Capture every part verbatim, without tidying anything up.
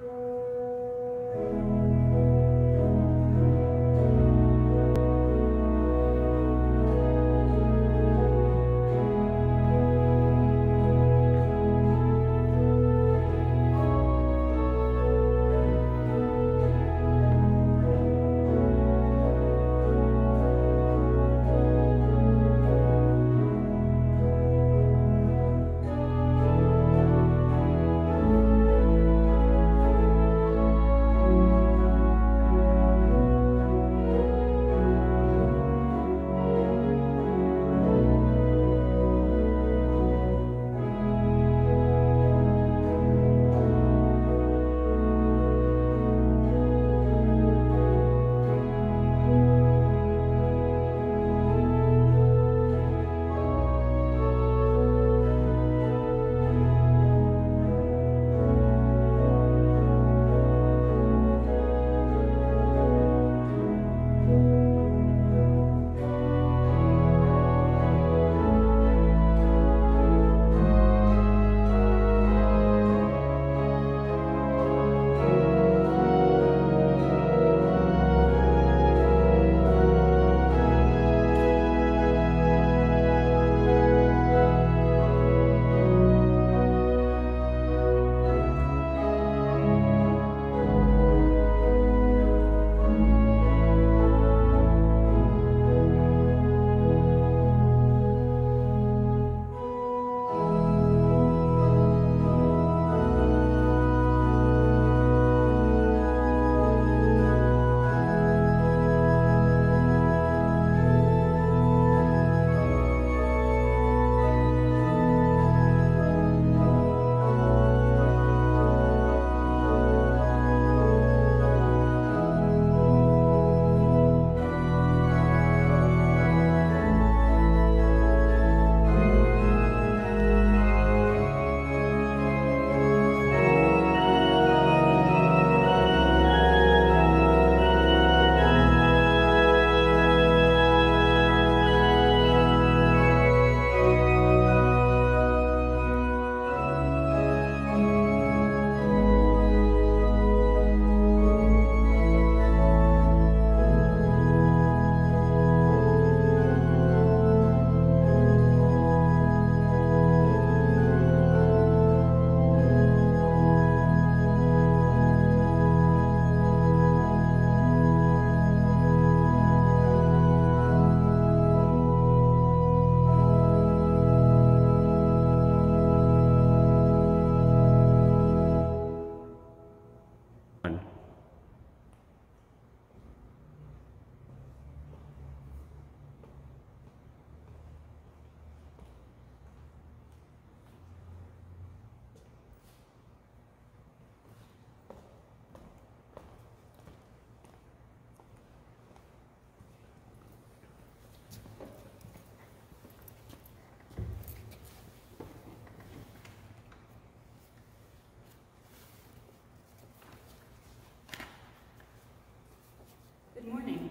Good morning.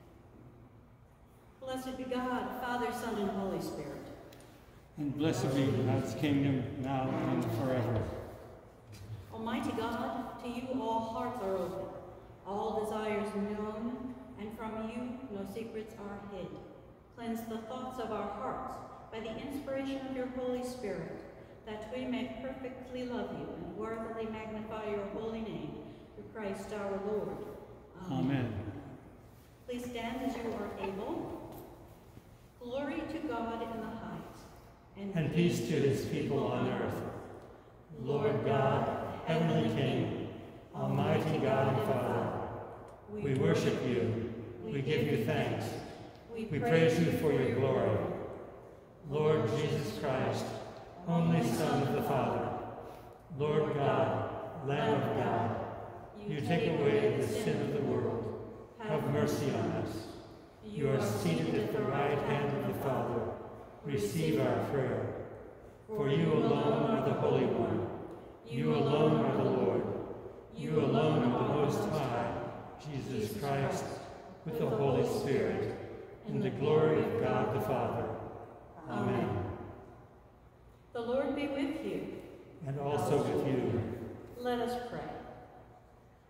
Blessed be God, Father, Son, and Holy Spirit. And blessed be God's kingdom, now and forever. Almighty God, to you all hearts are open, all desires known, and from you no secrets are hid. Cleanse the thoughts of our hearts by the inspiration of your Holy Spirit, that we may perfectly love you and worthily magnify your holy name, through Christ our Lord. Amen. Amen. Please stand as you are able. Glory to God in the heights, and, And peace to his people on earth. Lord God, heavenly King, almighty God and Father, we worship you, we give you thanks, we praise you for your glory. Lord Jesus Christ, only Son of the Father, Lord God, Lamb of God, you take away the sin of the world. Have mercy on us. You are seated at the right hand of the Father. Receive our prayer. For you alone are the Holy One. You alone are the Lord. You alone are the Most High, Jesus Christ, with the Holy Spirit, in the glory of God the Father. Amen. The Lord be with you. And also with you. Let us pray.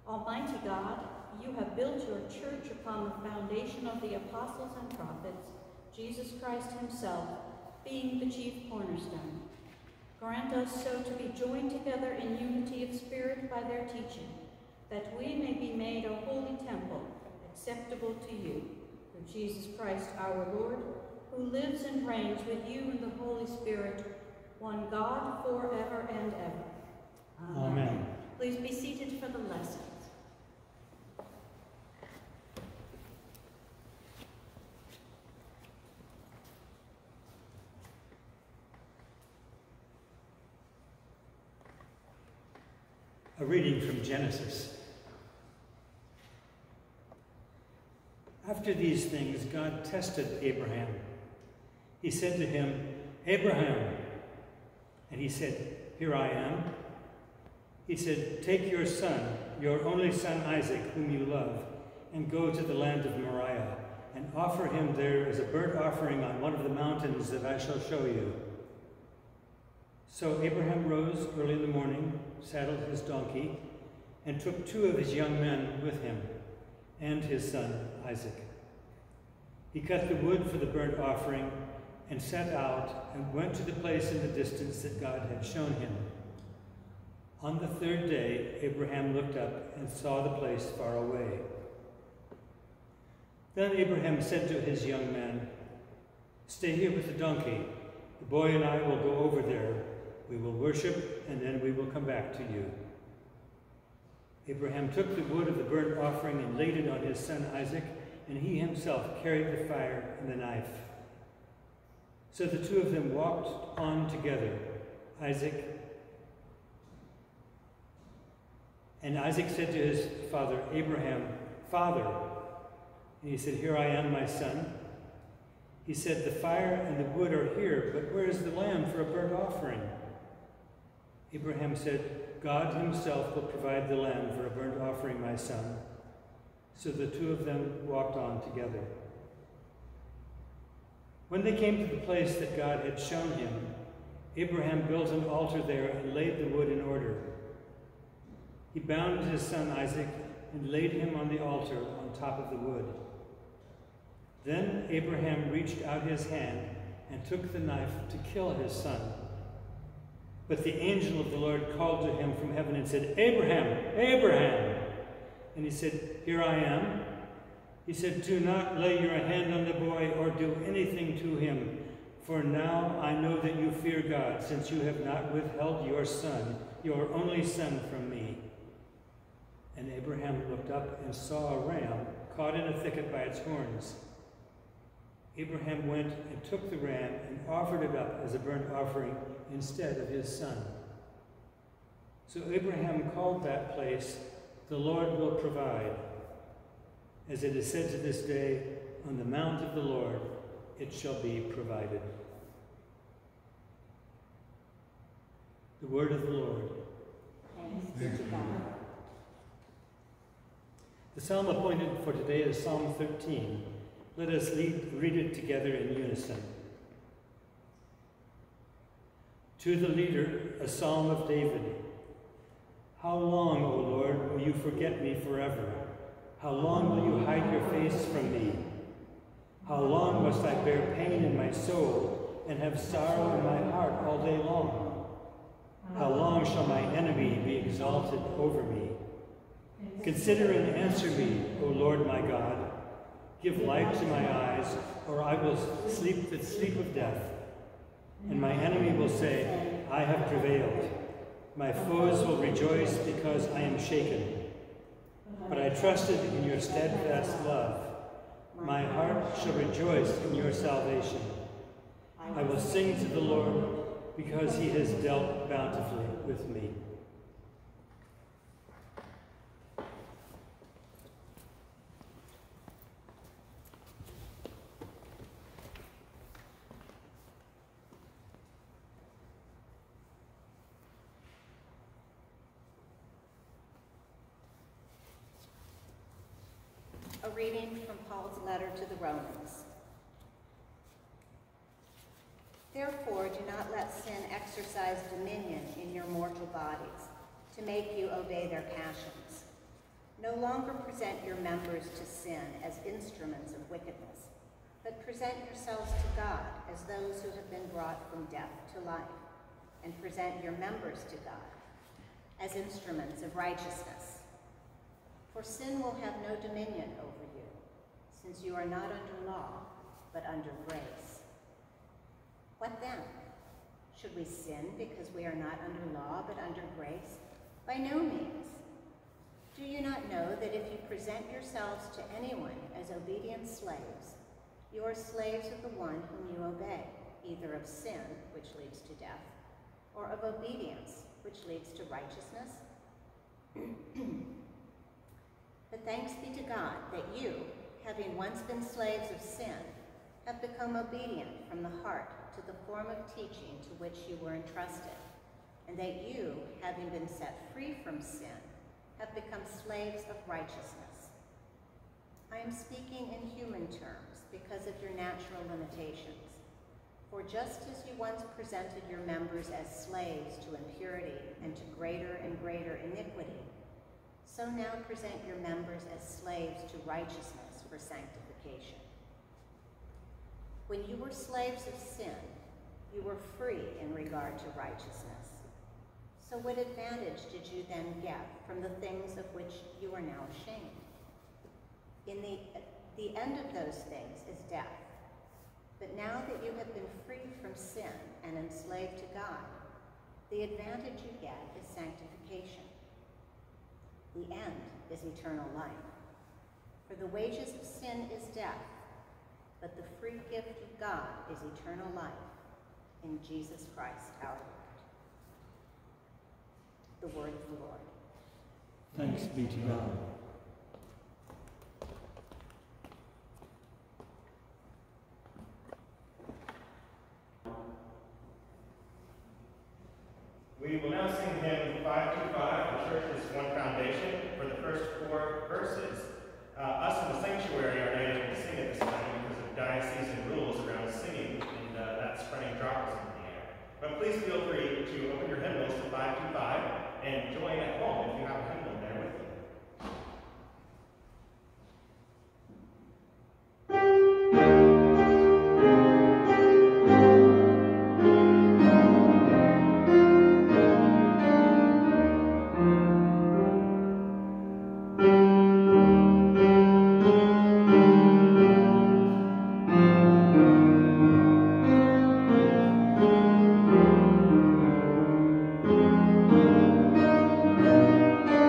Almighty God, you have built your church upon the foundation of the apostles and prophets, Jesus Christ himself being the chief cornerstone. Grant us so to be joined together in unity of spirit by their teaching, that we may be made a holy temple, acceptable to you, through Jesus Christ our Lord, who lives and reigns with you in the Holy Spirit, one God forever and ever. Amen. Amen. Please be seated for the lesson. A reading from Genesis. After these things, God tested Abraham. He said to him, "Abraham." And he said, "Here I am." He said, "Take your son, your only son Isaac, whom you love, and go to the land of Moriah, and offer him there as a burnt offering on one of the mountains that I shall show you." So Abraham rose early in the morning, saddled his donkey, and took two of his young men with him, and his son Isaac. He cut the wood for the burnt offering, and set out and went to the place in the distance that God had shown him. On the third day, Abraham looked up and saw the place far away. Then Abraham said to his young man, "Stay here with the donkey. The boy and I will go over there. We will worship, and then we will come back to you." Abraham took the wood of the burnt offering and laid it on his son Isaac, and he himself carried the fire and the knife. So the two of them walked on together, Isaac. And Isaac said to his father Abraham, "Father." And he said, "Here I am, my son." He said, "The fire and the wood are here, but where is the lamb for a burnt offering?" Abraham said, "God himself will provide the lamb for a burnt offering, my son." So the two of them walked on together. When they came to the place that God had shown him, Abraham built an altar there and laid the wood in order. He bound his son Isaac and laid him on the altar on top of the wood. Then Abraham reached out his hand and took the knife to kill his son. But the angel of the Lord called to him from heaven and said, "Abraham, Abraham!" And he said, "Here I am." He said, "Do not lay your hand on the boy or do anything to him, for now I know that you fear God, since you have not withheld your son, your only son, from me." And Abraham looked up and saw a ram caught in a thicket by its horns. Abraham went and took the ram and offered it up as a burnt offering instead of his son. So Abraham called that place, "The Lord will provide." As it is said to this day, "On the mount of the Lord it shall be provided." The word of the Lord. Thanks be to God. The psalm appointed for today is Psalm thirteen. Let us lead, read it together in unison. To the leader, a psalm of David. How long, O Lord, will you forget me forever? How long will you hide your face from me? How long must I bear pain in my soul and have sorrow in my heart all day long? How long shall my enemy be exalted over me? Consider and answer me, O Lord my God. Give light to my eyes, or I will sleep the sleep of death. And my enemy will say, I have prevailed. My foes will rejoice because I am shaken. But I trusted in your steadfast love. My heart shall rejoice in your salvation. I will sing to the Lord because he has dealt bountifully with me. A reading from Paul's letter to the Romans. Therefore, do not let sin exercise dominion in your mortal bodies, to make you obey their passions. No longer present your members to sin as instruments of wickedness, but present yourselves to God as those who have been brought from death to life, and present your members to God as instruments of righteousness. For sin will have no dominion over you, since you are not under law, but under grace. What then? Should we sin because we are not under law, but under grace? By no means. Do you not know that if you present yourselves to anyone as obedient slaves, you are slaves of the one whom you obey, either of sin, which leads to death, or of obedience, which leads to righteousness? But thanks be to God that you, having once been slaves of sin, have become obedient from the heart to the form of teaching to which you were entrusted, and that you, having been set free from sin, have become slaves of righteousness. I am speaking in human terms because of your natural limitations. For just as you once presented your members as slaves to impurity and to greater and greater iniquity, so now present your members as slaves to righteousness for sanctification. When you were slaves of sin, you were free in regard to righteousness. So what advantage did you then get from the things of which you are now ashamed? In the, the end of those things is death. But now that you have been freed from sin and enslaved to God, the advantage you get is sanctification. The end is eternal life. For the wages of sin is death, but the free gift of God is eternal life in Jesus Christ our Lord. The word of the Lord. Thanks be to God. We will now sing hymn five two five, The Church is One Foundation, for the first four verses. Uh, us in the sanctuary are not able to sing at this time because of diocesan rules around singing, and uh, that's spreading droplets into the air. But please feel free to open your hymnals to five two five and join at home if you have a hymnal there with you. Thank you.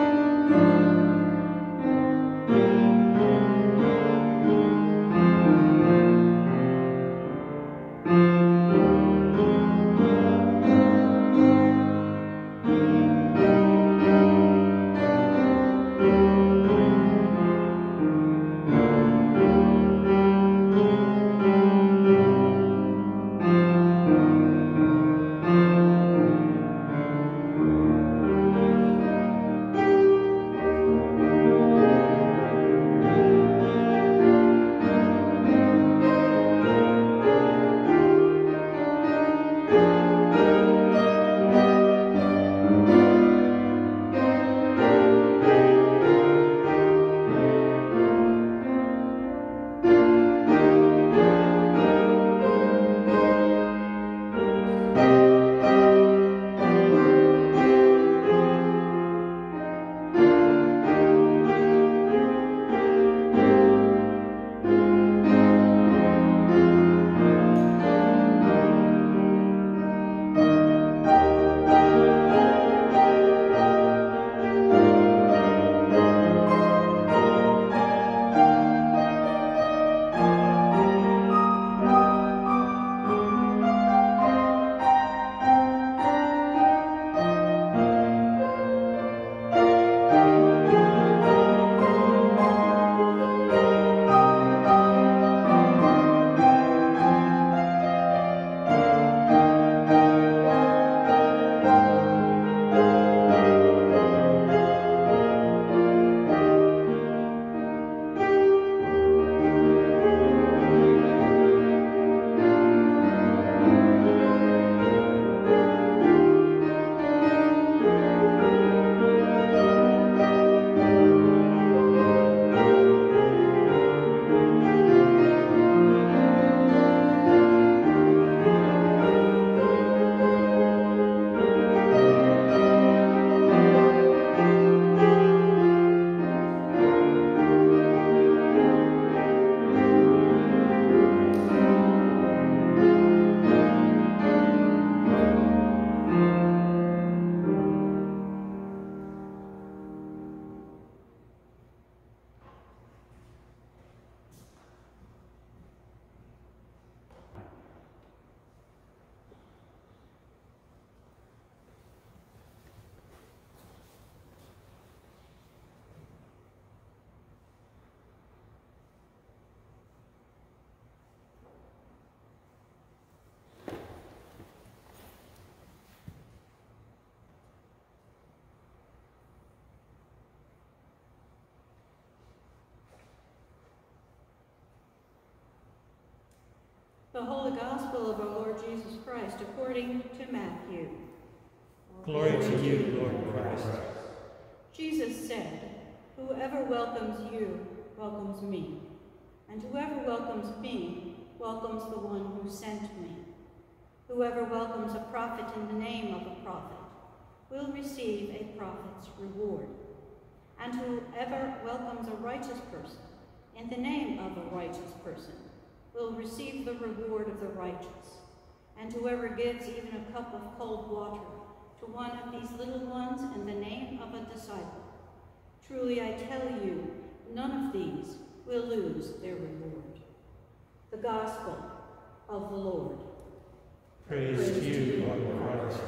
The Holy Gospel of our Lord Jesus Christ according to Matthew. Glory to you, Lord Christ. Jesus said, "Whoever welcomes you welcomes me, and whoever welcomes me welcomes the one who sent me. Whoever welcomes a prophet in the name of a prophet will receive a prophet's reward. And whoever welcomes a righteous person in the name of a righteous person will receive the reward of the righteous. And whoever gives even a cup of cold water to one of these little ones in the name of a disciple, truly I tell you, none of these will lose their reward." The Gospel of the Lord. Praise, Praise to you, Lord Christ.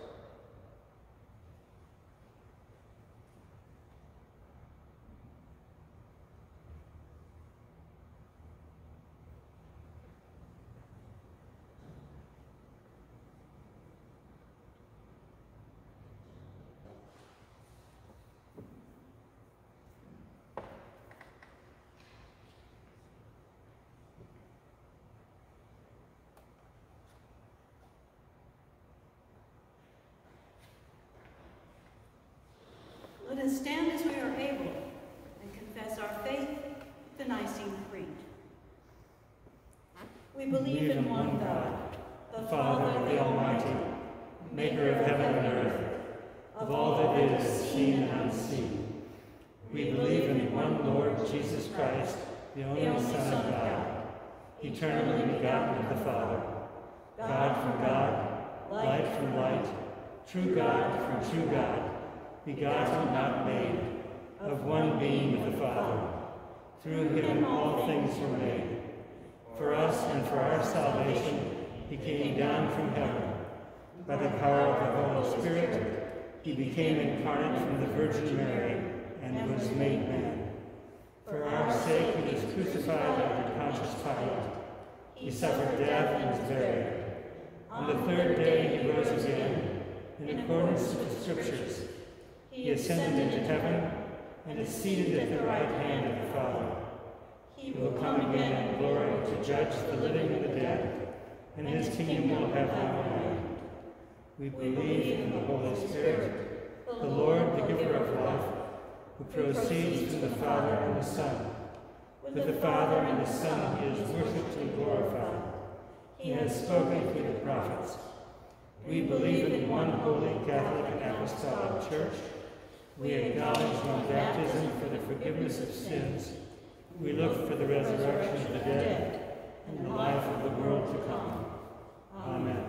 Let us stand as we are able and confess our faith, the Nicene Creed. We believe in one God, the Father, the Almighty, maker of heaven and earth, of all that is seen and unseen. We believe in one Lord Jesus Christ, the only Son of God, eternally begotten of the Father, God from God, light from light, true God from true God, begotten, not made, of one being with the Father. Through him all things were made. For us and for our salvation, he came down from heaven. By the power of the Holy Spirit, he became incarnate from the Virgin Mary and was made man. For our sake he was crucified under Pontius Pilate. He suffered death and was buried. On the third day he rose again, in accordance with the Scriptures. He ascended into heaven and is seated at the right hand of the Father. He will come again in glory to judge the living and the dead, and his kingdom will have no end. We believe in the Holy Spirit, the Lord, the giver of life, who proceeds from the Father and the Son. With the Father and the Son he is worshipped and glorified. He has spoken through the prophets. We believe in one holy Catholic and Apostolic Church. We acknowledge one baptism for the forgiveness of sins. We look for the resurrection of the dead and the life of the world to come. Amen.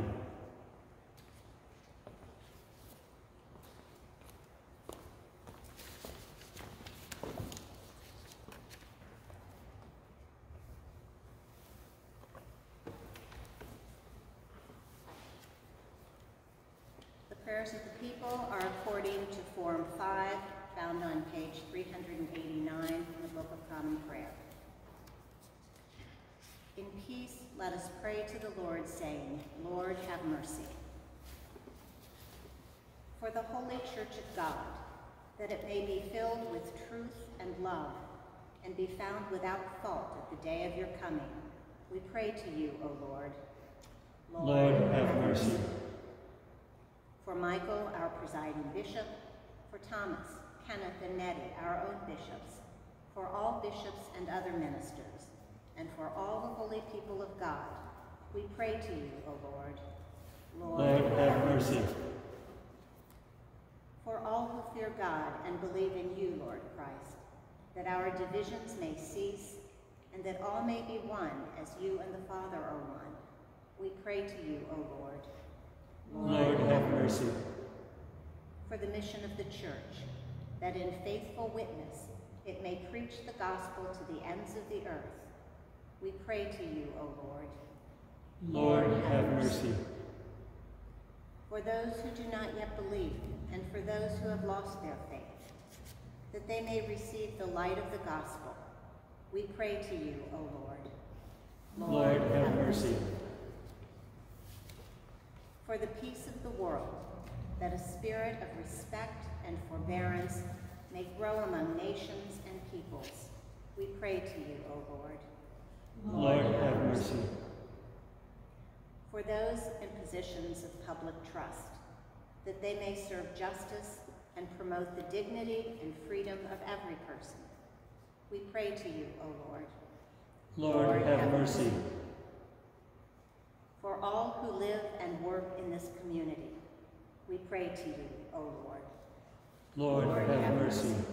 The prayers of the people are according to Form five, found on page three hundred eighty-nine in the Book of Common Prayer. In peace, let us pray to the Lord, saying, Lord, have mercy. For the Holy Church of God, that it may be filled with truth and love, and be found without fault at the day of your coming, we pray to you, O Lord. Lord, Lord have mercy. For Michael, our presiding bishop, for Thomas, Kenneth, and Nettie, our own bishops, for all bishops and other ministers, and for all the holy people of God, we pray to you, O Lord. Lord, Lord have mercy. For all who fear God and believe in you, Lord Christ, that our divisions may cease, and that all may be one as you and the Father are one, we pray to you, O Lord. Lord, Lord have mercy. For the mission of the Church, that in faithful witness it may preach the gospel to the ends of the earth, we pray to you, O Lord. Lord, Lord have mercy. For those who do not yet believe, and for those who have lost their faith, that they may receive the light of the gospel, we pray to you, O Lord. Lord, Lord have mercy. For the peace of the world, that a spirit of respect and forbearance may grow among nations and peoples, we pray to you, O Lord. Lord, have mercy. for those in positions of public trust, that they may serve justice and promote the dignity and freedom of every person. We pray to you, O Lord. Lord, Lord have, have mercy. For all who live and work in this community, we pray to you, O Lord. Lord, Lord have, have mercy. mercy.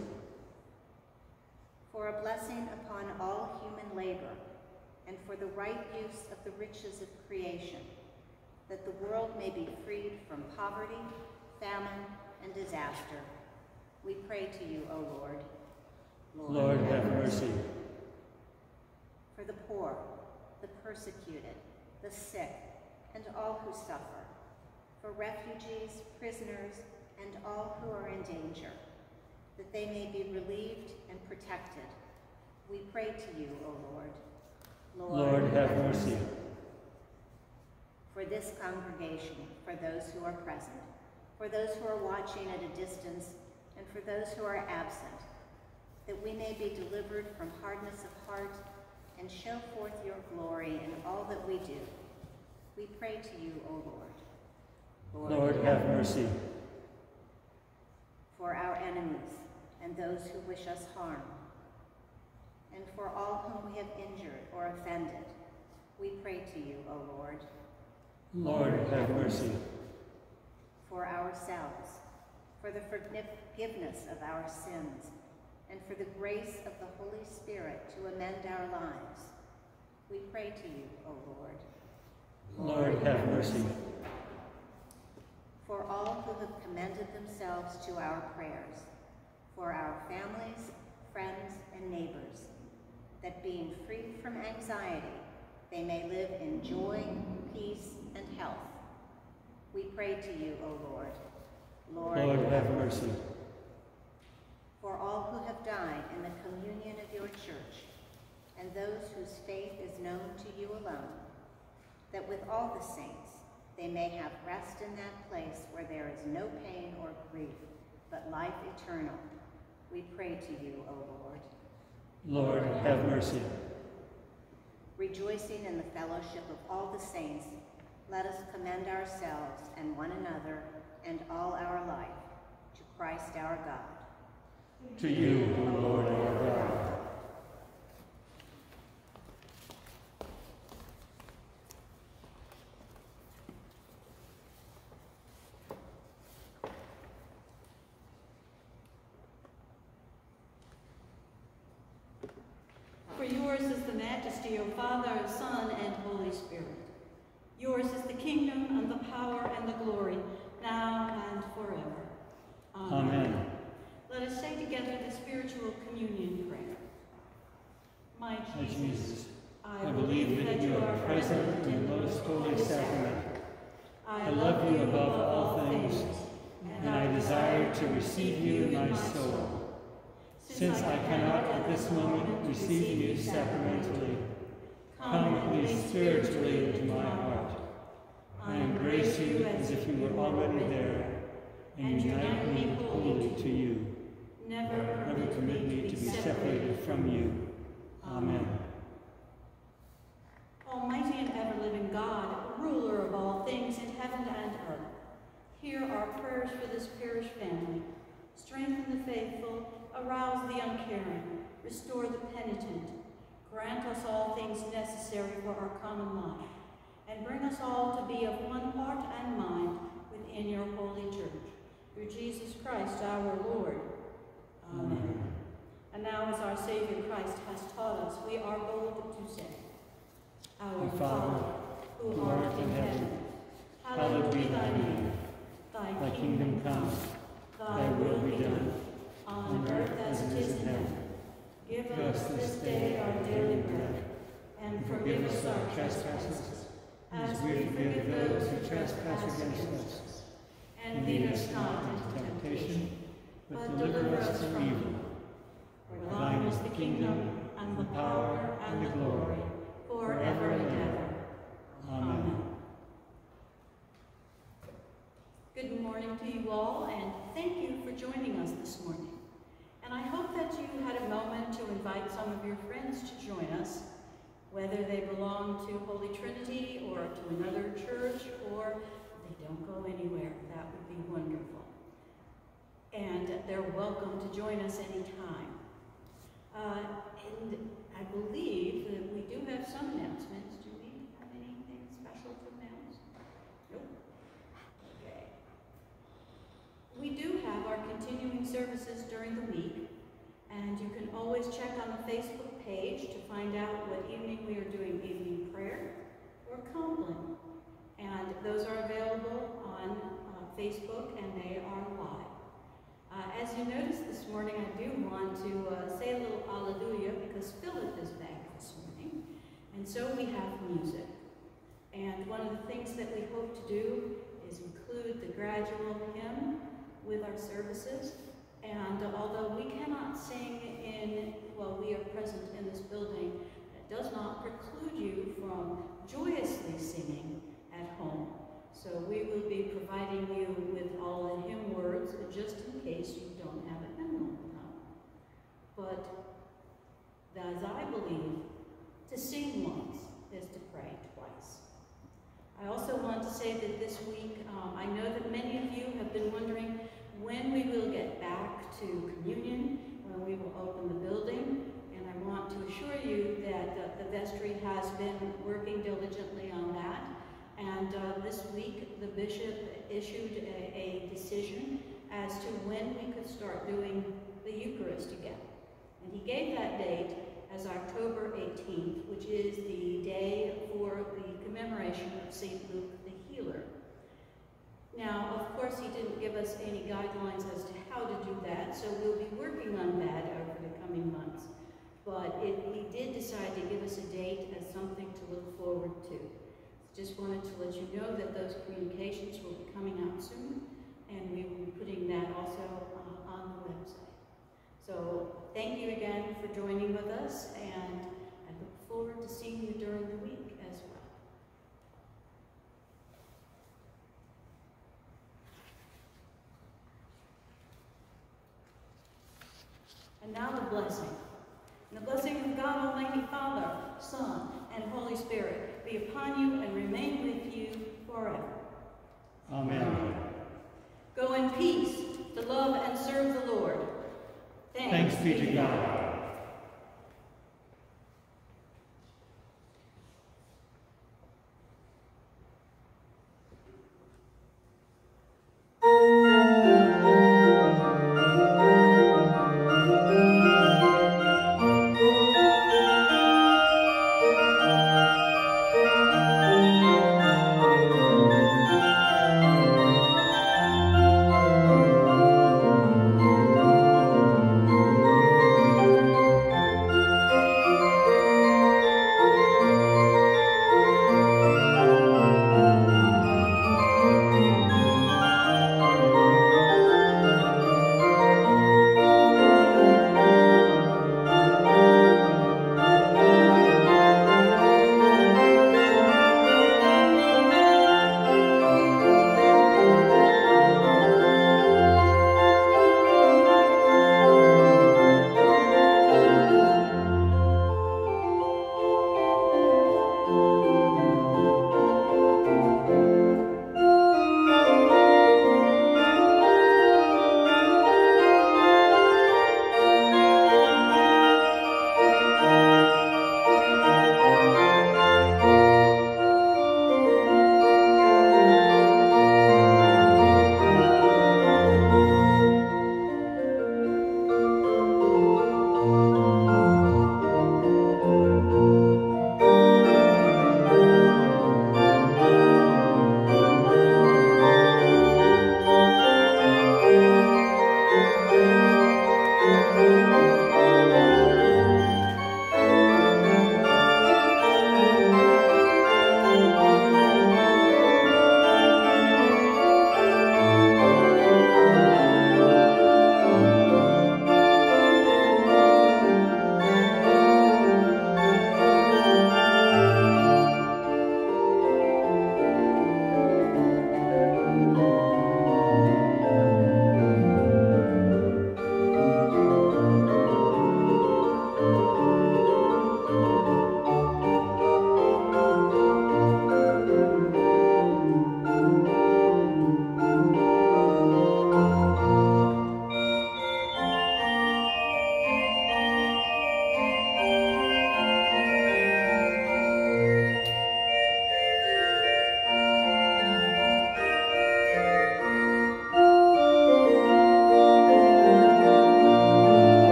For a blessing upon all human labor, and for the right use of the riches of creation, that the world may be freed from poverty, famine, and disaster. We pray to you, O Lord. Lord, Lord have, have mercy. mercy. For the poor, the persecuted, the sick, and all who suffer, for refugees, prisoners, and all who are in danger, that they may be relieved and protected. We pray to you, O Lord. Lord, Lord have mercy. For this congregation, for those who are present, for those who are watching at a distance, and for those who are absent, that we may be delivered from hardness of heart and show forth your glory in all that we do. We pray to you, O Lord. Lord, Lord have mercy. For our enemies and those who wish us harm, and for all whom we have injured or offended, we pray to you, O Lord. Lord, have mercy. For ourselves, for the forgiveness of our sins, and for the grace of the Holy Spirit to amend our lives, we pray to you, O Lord. Lord, have mercy. For all who have commended themselves to our prayers, for our families, friends, and neighbors, that being freed from anxiety, they may live in joy, peace, and health. We pray to you, O Lord. Lord, Lord have mercy. For all who have died in the communion of your church, and those whose faith is known to you alone, that with all the saints they may have rest in that place where there is no pain or grief, but life eternal. We pray to you, O Lord. Lord, have mercy. Rejoicing in the fellowship of all the saints, let us commend ourselves and one another and all our life to Christ our God. To you, O Lord our God. For yours is the majesty, O Father, Son, and Holy Spirit. Yours is the kingdom and the power and the glory, now and forever. Amen. Amen. Let us say together the spiritual communion prayer. My Jesus, My Jesus, I, I believe that you are present in the most holy sacrament. I love you above all things, and I desire to receive you in my soul. Since I cannot at this moment receive you sacramentally, come at least spiritually into my heart. I embrace you as if you were already there, and unite me wholly to you. Never, Never permit me to be separated from you. Amen. Almighty and ever-living God, ruler of all things in heaven and earth, hear our prayers for this parish family. Strengthen the faithful, arouse the uncaring, restore the penitent. Grant us all things necessary for our common life, and bring us all to be of one heart and mind within your holy church. Through Jesus Christ our Lord. Amen. Amen. And now, as our Savior Christ has taught us, we are bold to say, Our Father, who art in heaven, hallowed be thy name. Thy kingdom come, thy will be done, on earth as it is in heaven. Give us this day our daily bread, and forgive us our trespasses, as we forgive those who trespass against us. And lead us not into temptation, but deliver us from evil. For thine is the kingdom, and the power, and the glory, forever and ever. Amen. Good morning to you all, and thank you for joining us this morning. And I hope that you had a moment to invite some of your friends to join us whether they belong to Holy Trinity or to another church, or they don't go anywhere. That would be wonderful. And they're welcome to join us anytime. Uh, and I believe that we do have some announcements. Do we have anything special to announce? Nope. Okay. We do have our continuing services during the week, and you can always check on the Facebook page to find out what evening we are doing evening prayer or compline. And those are available on uh, Facebook, and they are live. Uh, as you noticed this morning, I do want to uh, say a little hallelujah because Philip is back this morning, and so we have music. And one of the things that we hope to do is include the gradual hymn with our services. And uh, although we cannot sing in, while we are present in this building, it does not preclude you from joyously singing at home. So we will be providing you with all the hymn words, just in case you don't have it memorized. But as I believe, to sing once is to pray twice. I also want to say that this week, um, I know that many of you have been wondering when we will get back to communion, when we will open the building, and I want to assure you that uh, the vestry has been working diligently on that. And uh, this week, the bishop issued a, a decision as to when we could start doing the Eucharist again. And he gave that date as October eighteenth, which is the day for the commemoration of Saint Luke the Healer. Now, of course, he didn't give us any guidelines as to how to do that, so we'll be working on that over the coming months. But it, he did decide to give us a date as something to look forward to. Just wanted to let you know that those communications will be coming out soon, and we will be putting that also uh, on the website. So thank you again for joining with us, and I look forward to seeing you during the week as well. And now the blessing. And the blessing of God Almighty Father, Son, and Holy Spirit be upon you and remain with you forever. Amen. Amen. Go in peace to love and serve the Lord. Thanks, Thanks be to God.